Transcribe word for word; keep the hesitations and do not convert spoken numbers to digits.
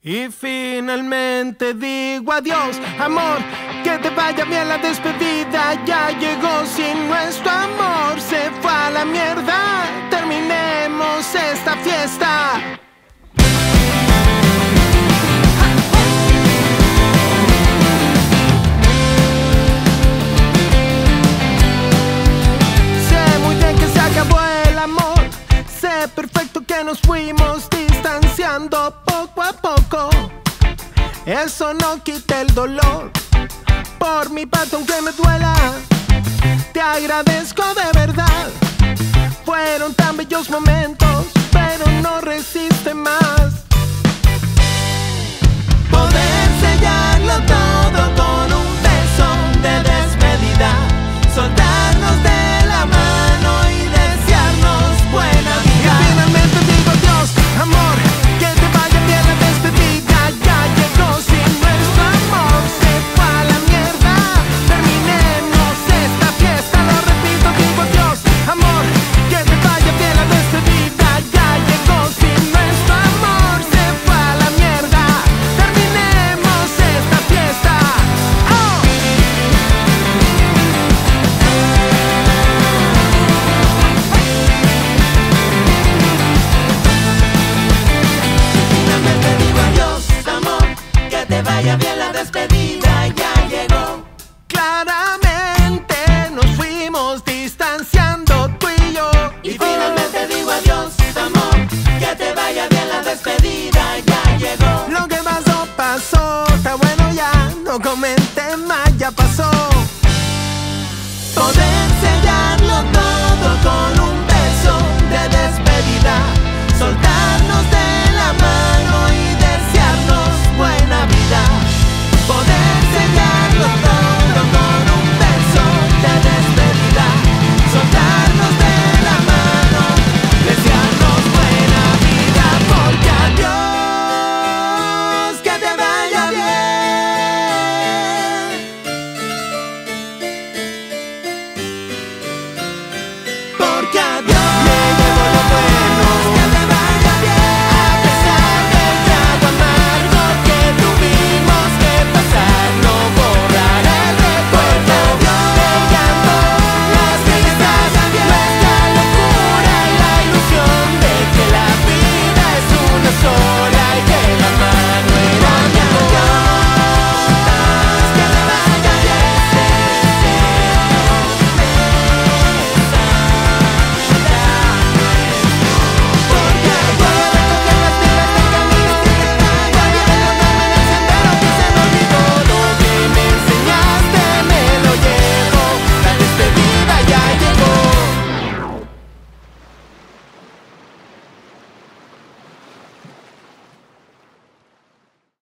Y finalmente digo adiós, amor, que te vaya bien la despedida. Ya llegó, sin nuestro amor se fue a la mierda. Terminemos esta fiesta. Sé muy bien que se acabó el amor, sé perfecto que nos fuimos distanciando poco a poco. Eso no quita el dolor. Por mi parte, aunque me duela, te agradezco de verdad. Fueron tan bellos momentos, pero no resiste más. Poder sellarlo todo con un beso de despedida, soltarnos de la mano y desearnos buena vida. Y finalmente digo adiós, amor, que te vaya bien la despedida. Ya llegó, sin nuestro amor se fue a la mierda. Terminemos esta fiesta, lo repito, digo adiós, amor, que te vaya bien la despedida. Ya llegó, sin nuestro amor se fue a la mierda. Terminemos esta fiesta. ¡Oh! Finalmente digo adiós, amor, que te vaya bien la despedida, ya llegó. Claramente nos fuimos distanciando tú y yo. Y finalmente digo adiós, amor, que te vaya bien la despedida, ya llegó. Lo que pasó, pasó, está bueno ya, no comento.